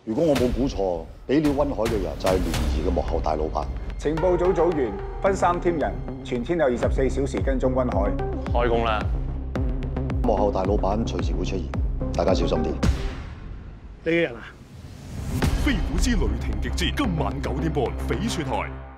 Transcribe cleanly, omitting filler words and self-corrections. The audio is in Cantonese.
如果我冇估錯，俾料溫海嘅人就係聯誼嘅幕後大老闆。 情報組組員分3 team 人，全天有24小時跟蹤溫海。 開工啦！ 幕後大老闆隨時會出現，大家小心啲。 你嘅人啊？ 飛虎之雷霆極戰，今晚9點半，翡翠台。